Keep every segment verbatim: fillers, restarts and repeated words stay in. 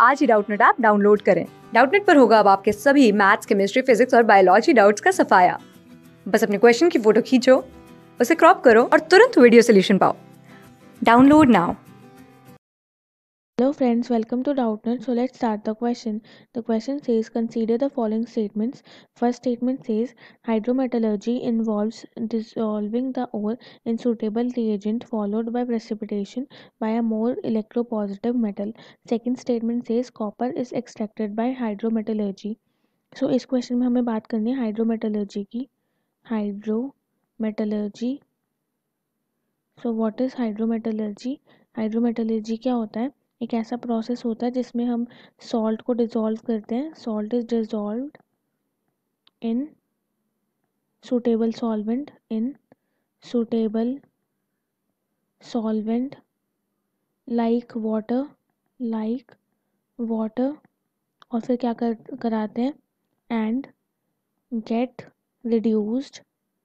आज ही Doubtnut app download करें। डाउटनेट पर होगा अब आपके सभी मैथ्स, केमिस्ट्री, फिजिक्स और बायोलॉजी डाउट्स का सफाया। बस अपने क्वेश्चन की फोटो खींचो, उसे क्रॉप करो और तुरंत वीडियो सोल्यूशन पाओ। Download now. Hello friends, welcome to Doubtnut. So let's start the question. The question says, consider the following statements. First statement says, hydrometallurgy involves dissolving the ore in suitable reagent followed by precipitation by a more electropositive metal. Second statement says, copper is extracted by hydrometallurgy. So इस question में हमें बात करनी है hydrometallurgy की. Hydrometallurgy. So what is hydrometallurgy? Hydrometallurgy क्या होता है? एक ऐसा प्रोसेस होता है जिसमें हम सॉल्ट को डिसॉल्व करते हैं. Salt is dissolved in suitable solvent in suitable solvent like water like water और फिर क्या कर कराते हैं and get reduced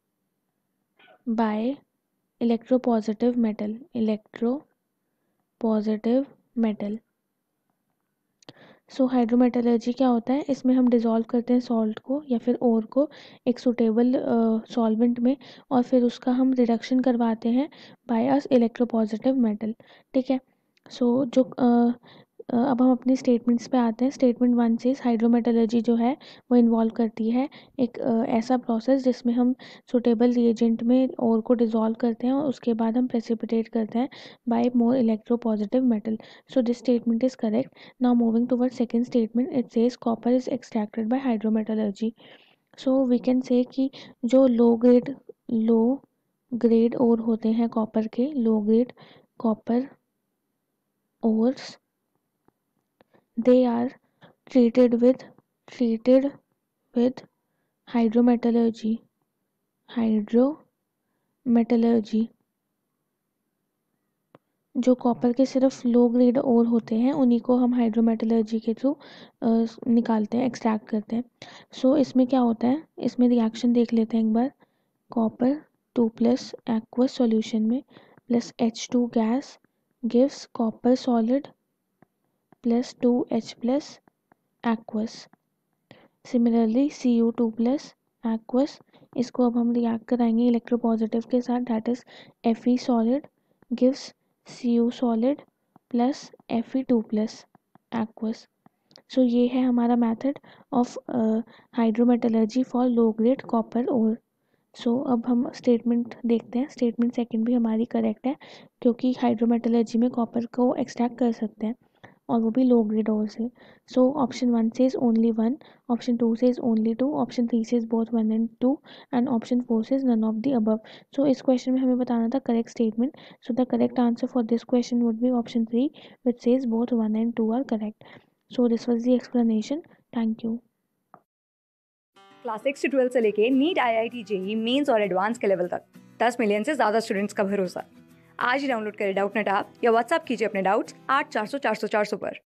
by electropositive metal electropositive metal. So hydrometallurgy क्या होता है? इसमें हम डिज़ोल्व करते हैं सॉल्ट को या फिर ओर को एक सूटेबल सॉल्वेंट में और फिर उसका हम रिडक्शन करवाते हैं बाय अस इलेक्ट्रोपॉजिटिव मेटल. ठीक है. सो so, जो uh, Uh, अब हम अपनी स्टेटमेंट्स पे आते हैं. स्टेटमेंट वन से हाइड्रोमेटलर्जी जो है वो इन्वॉल्व करती है एक uh, ऐसा प्रोसेस जिसमें हम सुटेबल रिएजेंट में ओर को डिज़ोल्व करते हैं और उसके बाद हम प्रेसिपिटेट करते हैं by more electropositive metal. So this statement is correct. Now moving toward second statement, it says copper is extracted by hydrometallurgy. So we can say कि जो लो ग्रेड लो ग्रेड ओर होते हैं कॉपर के, low grade copper ores, they are treated with treated with hydrometallurgy hydrometallurgy. जो copper के सिर्फ लो grade ओर होते हैं उन्हीं को हम हाइड्रोमेटलर्जी के थ्रू निकालते हैं, एक्सट्रैक्ट करते हैं. सो so, इसमें क्या होता है, इसमें रिएक्शन देख लेते हैं एक बार. Copper two plus aqueous solution में plus H two gas gives copper solid plus two H plus aqueous. Similarly C U two plus aqueous, इसको अब हम रिएक्ट कराएंगे इलेक्ट्रोपॉजिटिव के साथ, that is Fe solid gives C U solid plus Fe two plus aqueous. So so, ये है हमारा method of hydrometallurgy for low grade copper ore. So अब हम स्टेटमेंट देखते हैं. स्टेटमेंट सेकंड भी हमारी करेक्ट है क्योंकि हाइड्रोमेटलर्जी में कॉपर को एक्सट्रैक्ट कर सकते हैं और वो भी लो ग्रेड ओर से. So option one says only one, option two says only two, option three says both one and two and option four says none of the above. So इस question में हमें बताना था correct statement. So the correct answer for this question would be option three which says both one and two are correct. So this was the explanation. Thank you. Class six से twelfth से लेके NEET, I I T, JEE Mains और advance के level तक दस million से ज्यादा students का भरोसा. आज ही डाउनलोड करें डाउटनेट ऐप या व्हाट्सएप कीजिए अपने डाउट्स आठ चार सौ चार सौ चार सौ पर.